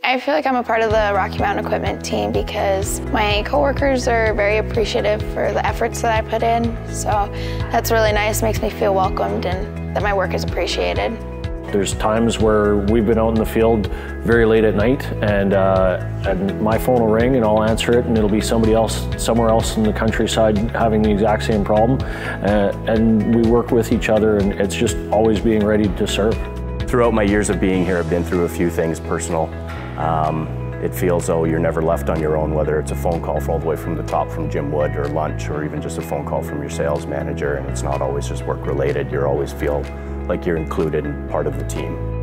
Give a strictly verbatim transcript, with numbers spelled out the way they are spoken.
I feel like I'm a part of the Rocky Mountain Equipment team because my coworkers are very appreciative for the efforts that I put in. So that's really nice, makes me feel welcomed and that my work is appreciated. There's times where we've been out in the field very late at night and, uh, and my phone will ring and I'll answer it and it'll be somebody else somewhere else in the countryside having the exact same problem. Uh, and we work with each other and it's just always being ready to serve. Throughout my years of being here, I've been through a few things personal. Um, it feels though you're never left on your own, whether it's a phone call all the way from the top from Jim Wood or lunch or even just a phone call from your sales manager, and it's not always just work related. You always feel like you're included and part of the team.